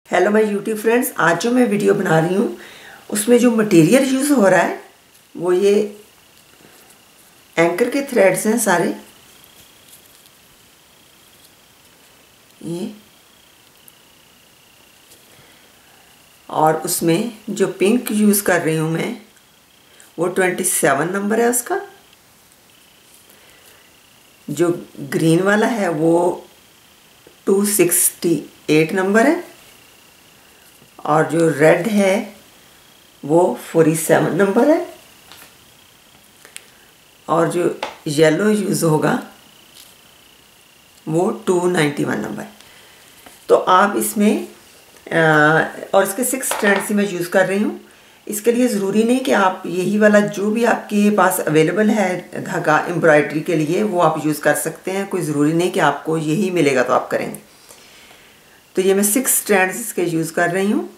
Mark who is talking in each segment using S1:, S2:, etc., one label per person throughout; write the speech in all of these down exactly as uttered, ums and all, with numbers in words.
S1: Hello my YouTube friends, आज जो मैं वीडियो बना रही हूँ उसमें जो मटेरियल यूज़ हो रहा है वो ये एंकर के थ्रेड्स हैं सारे। ये और उसमें जो पिंक यूज़ कर रही हूँ मैं वो ट्वेंटी सेवन नंबर है उसका। जो ग्रीन वाला है वो टू सिक्सटी एट नंबर है और जो रेड है वो फोर्टी सेवन नंबर है और जो येलो यूज़ होगा वो टू नाइन्टी वन नंबर। तो आप इसमें आ, और इसके सिक्स स्ट्रैंड्स ही मैं यूज़ कर रही हूँ। इसके लिए ज़रूरी नहीं कि आप यही वाला जो भी आपके पास अवेलेबल है धागा एम्ब्रॉयडरी के लिए वो आप यूज़ कर सकते हैं। कोई ज़रूरी नहीं कि आपको यही मिलेगा तो आप करेंगे। तो ये मैं सिक्स स्ट्रैंड्स इसके यूज़ कर रही हूँ।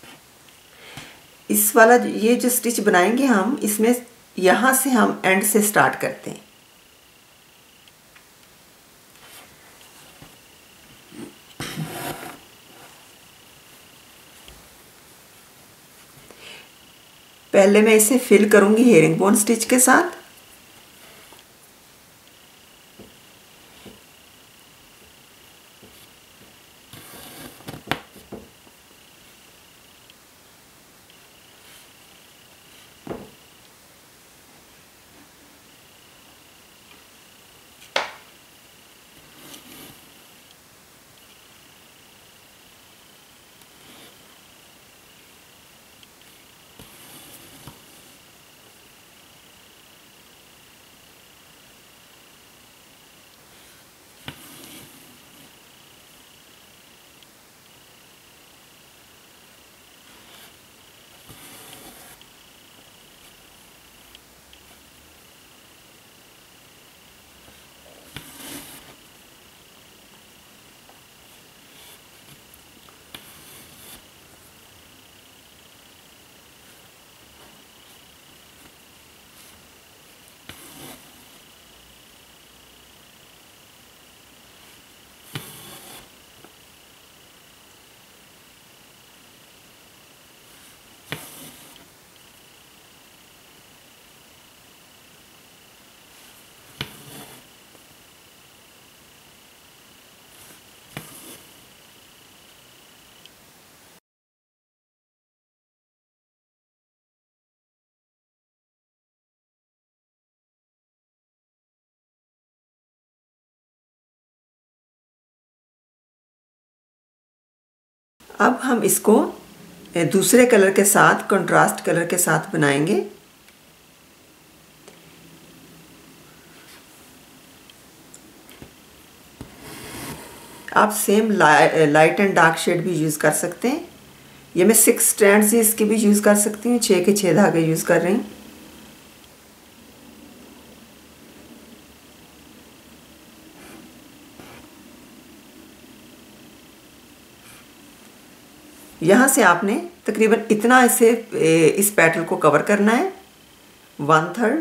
S1: इस वाला ये जो स्टिच बनाएंगे हम, इसमें यहाँ से हम एंड से स्टार्ट करते हैं। पहले मैं इसे फिल करूंगी हेरिंग बोन स्टिच के साथ। अब हम इसको दूसरे कलर के साथ, कंट्रास्ट कलर के साथ बनाएंगे। आप same light and dark shade भी यूज़ कर सकते हैं। ये मैं सिक्स स्ट्रैंड्स ही इसके भी यूज़ कर सकती हूँ। छः के छः धागे यूज़ कर रही हूँ। यहाँ से आपने तकरीबन इतना इसे इस पैटर्न को कवर करना है, वन थर्ड।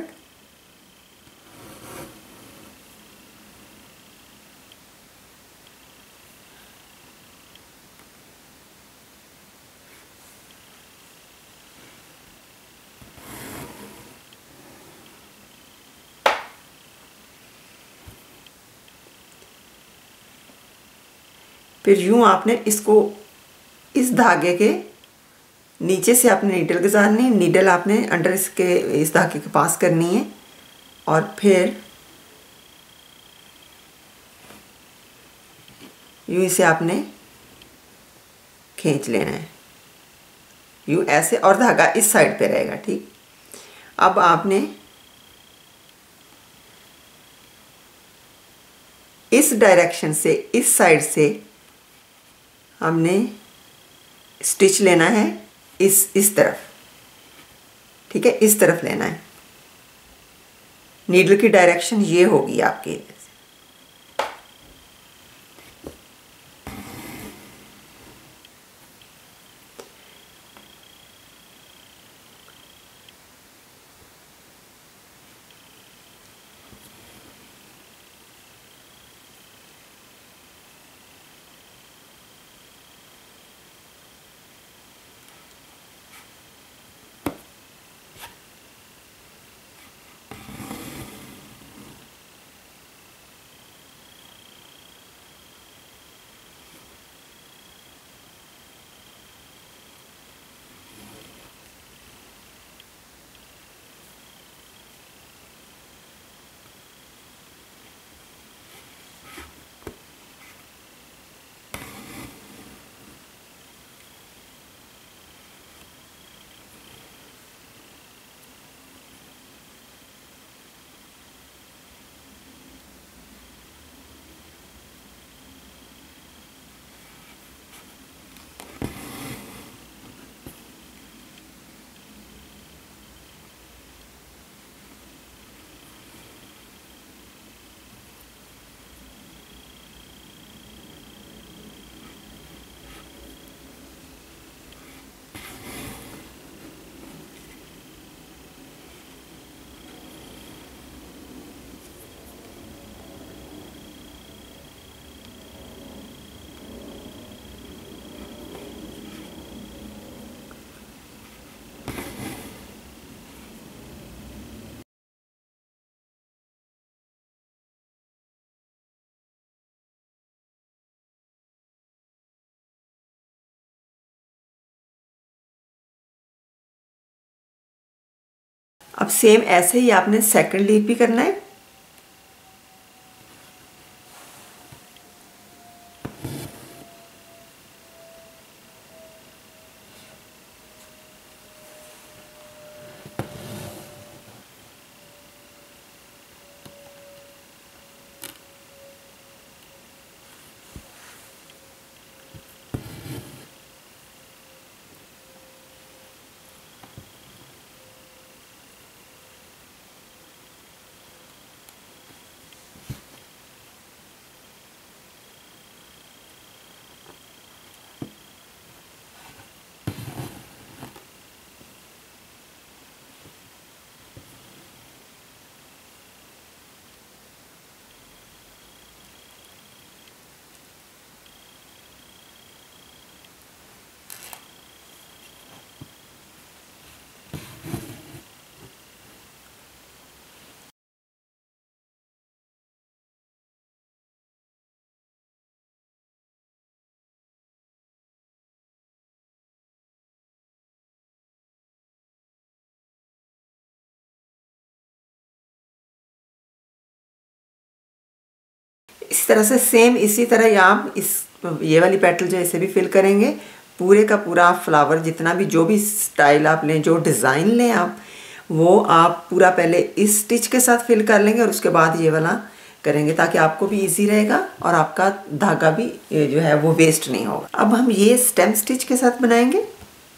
S1: फिर यूँ आपने इसको इस धागे के नीचे से आपने नीडल गुजारनी, नीडल आपने अंडर इसके इस धागे के पास करनी है और फिर यूँ इसे आपने खींच लेना है, यूँ ऐसे, और धागा इस साइड पे रहेगा। ठीक, अब आपने इस डायरेक्शन से, इस साइड से हमने स्टिच लेना है इस इस तरफ। ठीक है, इस तरफ लेना है। नीडल की डायरेक्शन ये होगी आपकी। अब सेम ऐसे ही आपने सेकंड लीफ भी करना है। इस तरह से सेम इसी तरह ही आप इस ये वाली पेटल जो इसे भी फिल करेंगे। पूरे का पूरा फ्लावर जितना भी जो भी स्टाइल आप लें, जो डिज़ाइन लें आप, वो आप पूरा पहले इस स्टिच के साथ फिल कर लेंगे और उसके बाद ये वाला करेंगे, ताकि आपको भी इजी रहेगा और आपका धागा भी जो है वो वेस्ट नहीं होगा। अब हम ये स्टेम स्टिच के साथ बनाएंगे।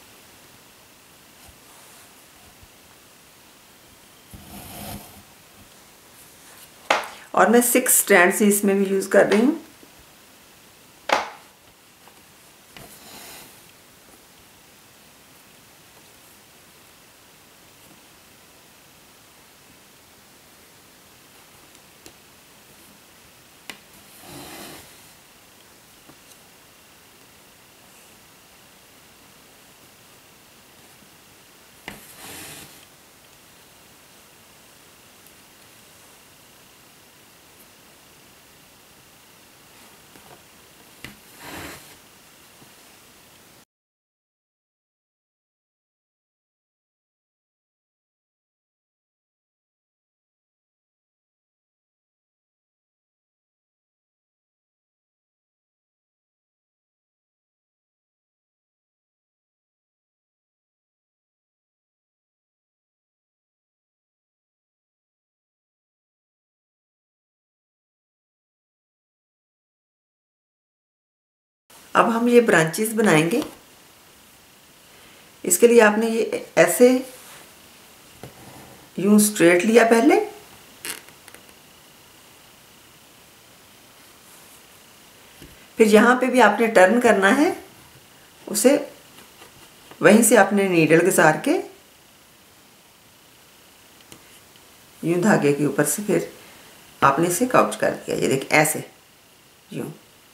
S1: और मैं सिक्स स्ट्रैंड्स इसमें भी यूज़ कर रही हूँ। अब हम ये ब्रांचेस बनाएंगे। इसके लिए आपने ये ऐसे यूं स्ट्रेट लिया पहले, फिर यहाँ पे भी आपने टर्न करना है, उसे वहीं से आपने नीडल गुजार के यूं धागे के ऊपर से फिर आपने इसे काउच कर दिया। ये देख ऐसे यूं।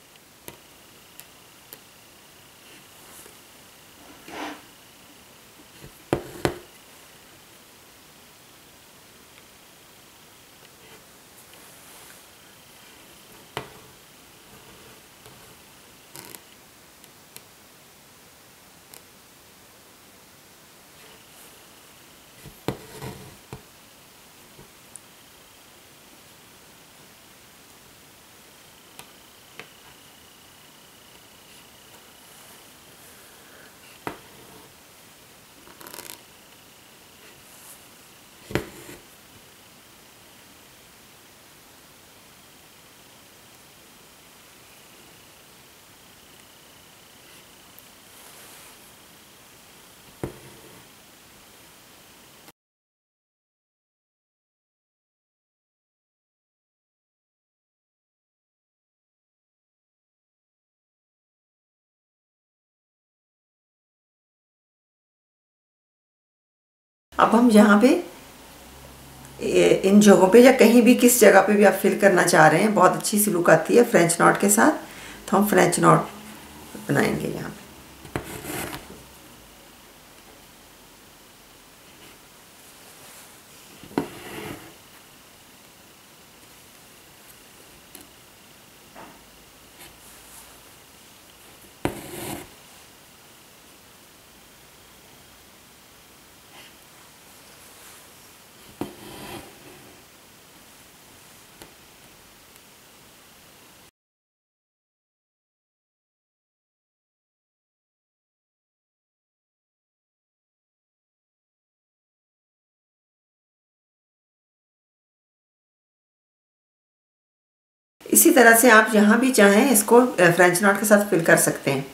S1: अब हम यहाँ पे इन जगहों पे या कहीं भी किस जगह पे भी आप फिल करना चाह रहे हैं, बहुत अच्छी सी लुक आती है फ्रेंच नॉट के साथ। तो हम फ्रेंच नॉट बनाएंगे यहाँ पे। इसी तरह से आप जहाँ भी चाहें इसको फ्रेंच नॉट के साथ फिल कर सकते हैं।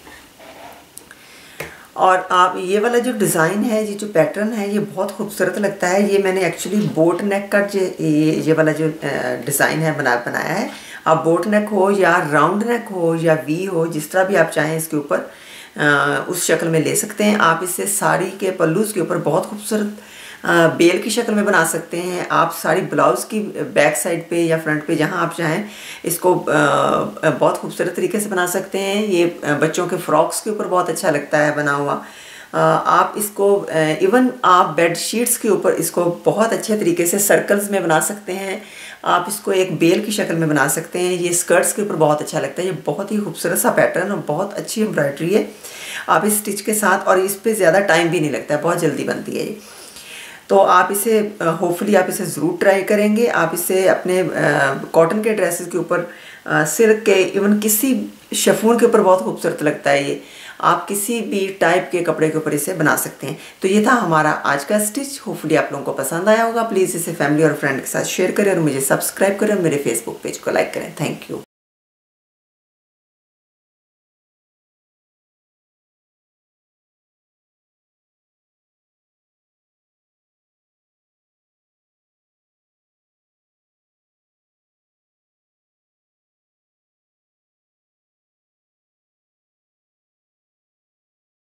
S1: और आप ये वाला जो डिज़ाइन है, ये जो पैटर्न है, ये बहुत खूबसूरत लगता है। ये मैंने एक्चुअली बोट नेक का जो ये ये वाला जो डिज़ाइन है बना बनाया है। आप बोट नेक हो या राउंड नेक हो या वी हो, जिस तरह भी आप चाहें इसके ऊपर उस शक्ल में ले सकते हैं। आप इसे साड़ी के पल्लूज़ के ऊपर बहुत खूबसूरत बेल की शक्ल में बना सकते हैं। आप साड़ी ब्लाउज़ की बैक साइड पे या फ्रंट पे जहां आप चाहें इसको बहुत खूबसूरत तरीके से बना सकते हैं। ये बच्चों के फ्रॉक्स के ऊपर बहुत अच्छा लगता है बना हुआ। आप इसको इवन आप बेड शीट्स के ऊपर इसको बहुत अच्छे तरीके से सर्कल्स में बना सकते हैं। आप इसको एक बेल की शक्ल में बना सकते हैं। ये स्कर्ट्स के ऊपर बहुत अच्छा लगता है। ये बहुत ही खूबसूरत सा पैटर्न और बहुत अच्छी एम्ब्रॉयडरी है। आप इस स्टिच के साथ, और इस पर ज़्यादा टाइम भी नहीं लगता है, बहुत जल्दी बनती है ये। तो आप इसे होपफुली आप इसे ज़रूर ट्राई करेंगे। आप इसे अपने कॉटन के ड्रेसेस के ऊपर, सिल्क के, इवन किसी शिफॉन के ऊपर बहुत खूबसूरत लगता है ये। आप किसी भी टाइप के कपड़े के ऊपर इसे बना सकते हैं। तो ये था हमारा आज का स्टिच। होपफुली आप लोगों को पसंद आया होगा। प्लीज़ इसे फैमिली और फ्रेंड के साथ शेयर करें और मुझे सब्सक्राइब करें और मेरे फेसबुक पेज को लाइक करें। Thank you.